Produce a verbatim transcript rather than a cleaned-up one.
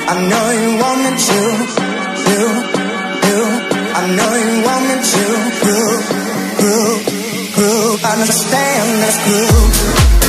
I know you want me to, you, you. I know you want me to, groove, groove, groove. Understand this groove.